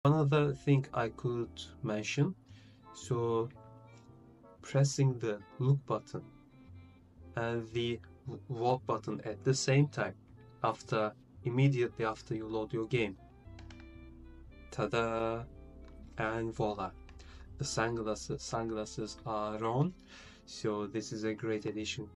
Another thing I could mention, so pressing the look button and the walk button at the same time immediately after you load your game. Ta-da! And voila, the sunglasses are on. So this is a great addition